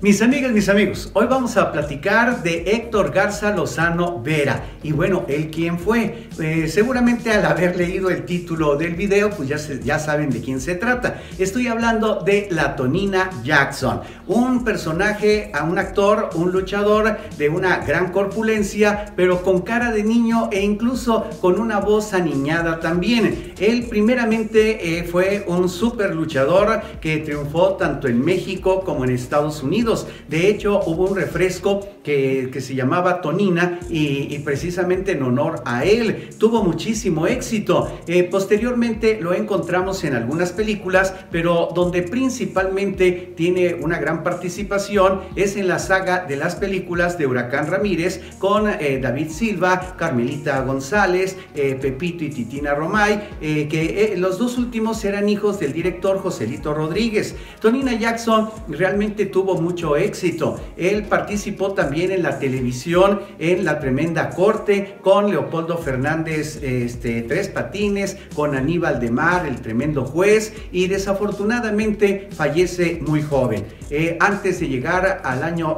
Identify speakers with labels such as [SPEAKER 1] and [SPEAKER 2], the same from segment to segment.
[SPEAKER 1] Mis amigas, mis amigos, hoy vamos a platicar de Héctor Garza Lozano Vera. Y bueno, ¿él quién fue? Seguramente al haber leído el título del video, pues ya saben de quién se trata. Estoy hablando de la Tonina Jackson, un personaje, un actor, un luchador de una gran corpulencia, pero con cara de niño e incluso con una voz aniñada también. Él primeramente fue un super luchador que triunfó tanto en México como en Estados Unidos. De hecho, hubo un refresco que se llamaba Tonina y precisamente en honor a él. Tuvo muchísimo éxito. Posteriormente lo encontramos en algunas películas, pero donde principalmente tiene una gran participación es en la saga de las películas de Huracán Ramírez con David Silva, Carmelita González, Pepito y Titina Romay, que los dos últimos eran hijos del director Joselito Rodríguez. Tonina Jackson realmente tuvo mucho éxito. Él participó también en la televisión en La Tremenda Corte con Leopoldo Fernández Tres Patines, con Aníbal de Mar, el tremendo juez, y desafortunadamente fallece muy joven. Antes de llegar al año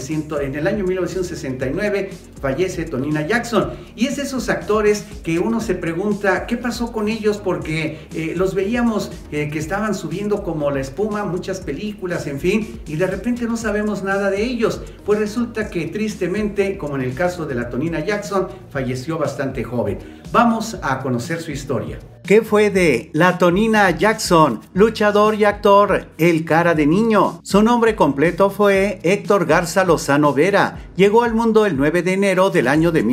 [SPEAKER 1] 1969 fallece Tonina Jackson, y es de esos actores que uno se pregunta qué pasó con ellos, porque los veíamos que estaban subiendo como la espuma muchas películas, en fin, y de repente no sabemos nada de ellos. Pues resulta que tristemente, como en el caso de la Tonina Jackson, falleció bastante joven. Vamos a conocer su historia. ¿Qué fue de la Tonina Jackson? Luchador y actor, el cara de niño. Su nombre completo fue Héctor Garza Lozano Vera. Llegó al mundo el 9 de enero del año de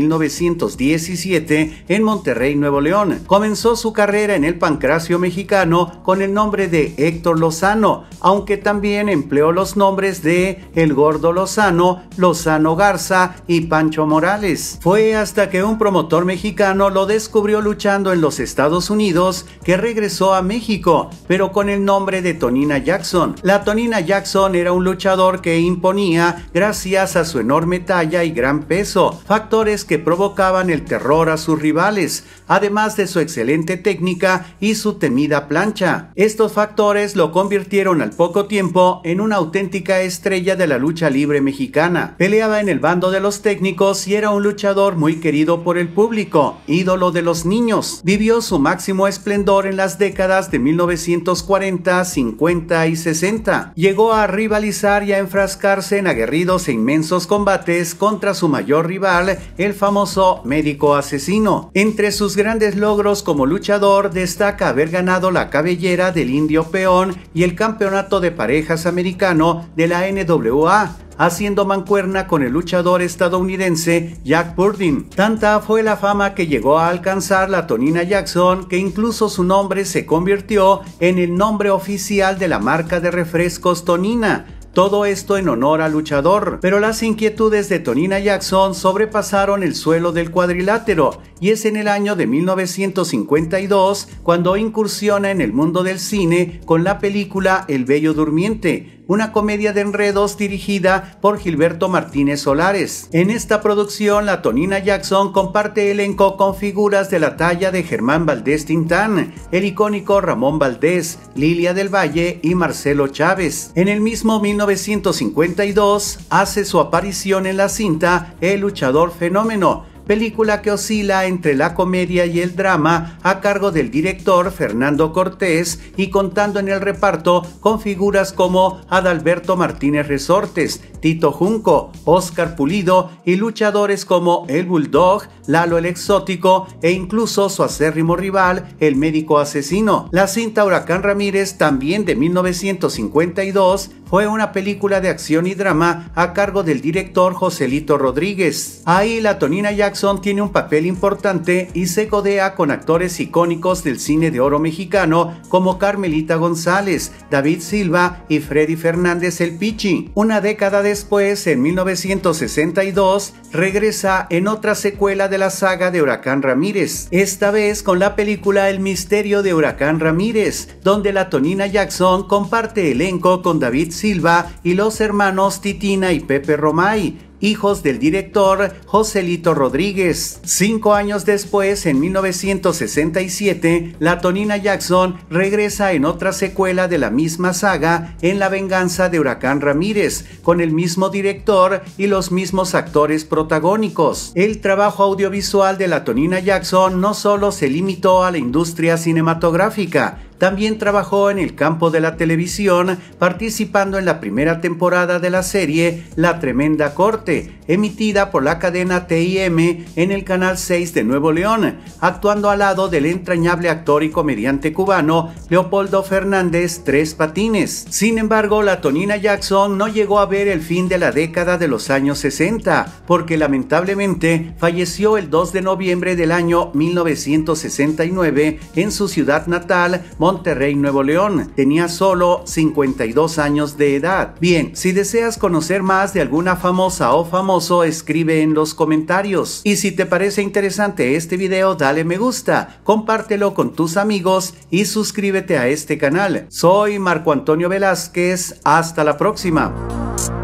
[SPEAKER 1] 1917 en Monterrey, Nuevo León. Comenzó su carrera en el pancracio mexicano con el nombre de Héctor Lozano, aunque también empleó los nombres de El Gordo Lozano, Lozano Garza y Pancho Morales. Fue hasta que un promotor mexicano lo descubrió luchando en los Estados Unidos que regresó a México, pero con el nombre de Tonina Jackson. La Tonina Jackson era un luchador que imponía gracias a su enorme talla y gran peso, factores que provocaban el terror a sus rivales, además de su excelente técnica y su temida plancha. Estos factores lo convirtieron al poco tiempo en una auténtica estrella de la lucha libre mexicana. Peleaba en el bando de los técnicos y era un luchador muy querido por el público, ídolo de los niños. Vivió su máximo esplendor en las décadas de 1940, 50 y 60. Llegó a rivalizar y a enfrascarse en aguerridos e inmensos combates contra su mayor rival, el famoso Médico Asesino. Entre sus grandes logros como luchador destaca haber ganado la cabellera del Indio Peón y el campeonato de parejas americano de la NWA, haciendo mancuerna con el luchador estadounidense Jack Burdin. Tanta fue la fama que llegó a alcanzar la Tonina Jackson que incluso su nombre se convirtió en el nombre oficial de la marca de refrescos Tonina. Todo esto en honor al luchador, pero las inquietudes de Tonina Jackson sobrepasaron el suelo del cuadrilátero, y es en el año de 1952 cuando incursiona en el mundo del cine con la película El Bello Durmiente, una comedia de enredos dirigida por Gilberto Martínez Solares. En esta producción, la Tonina Jackson comparte elenco con figuras de la talla de Germán Valdés Tintán, el icónico Ramón Valdés, Lilia del Valle y Marcelo Chávez. En el mismo 1952 hace su aparición en la cinta El Luchador Fenómeno, película que oscila entre la comedia y el drama a cargo del director Fernando Cortés y contando en el reparto con figuras como Adalberto Martínez Resortes, Tito Junco, Oscar Pulido y luchadores como El Bulldog, Lalo el Exótico e incluso su acérrimo rival, el Médico Asesino. La cinta Huracán Ramírez, también de 1952, fue una película de acción y drama a cargo del director Joselito Rodríguez. Ahí la Tonina Jackson tiene un papel importante y se codea con actores icónicos del cine de oro mexicano como Carmelita González, David Silva y Freddy Fernández el Pichi. Una década después, en 1962, regresa en otra secuela de la saga de Huracán Ramírez, esta vez con la película El Misterio de Huracán Ramírez, donde la Tonina Jackson comparte elenco con David Silva y los hermanos Titina y Pepe Romay, hijos del director Joselito Rodríguez. 5 años después, en 1967, la Tonina Jackson regresa en otra secuela de la misma saga, en La venganza de Huracán Ramírez, con el mismo director y los mismos actores protagónicos. El trabajo audiovisual de la Tonina Jackson no solo se limitó a la industria cinematográfica, también trabajó en el campo de la televisión, participando en la primera temporada de la serie La Tremenda Corte, emitida por la cadena TIM en el Canal 6 de Nuevo León, actuando al lado del entrañable actor y comediante cubano Leopoldo Fernández Tres Patines. Sin embargo, la Tonina Jackson no llegó a ver el fin de la década de los años 60, porque lamentablemente falleció el 2 de noviembre del año 1969 en su ciudad natal, Monterrey, Nuevo León. Tenía solo 52 años de edad. Bien, si deseas conocer más de alguna famosa o famoso, escribe en los comentarios. Y si te parece interesante este video, dale me gusta, compártelo con tus amigos y suscríbete a este canal. Soy Marco Antonio Velázquez. Hasta la próxima.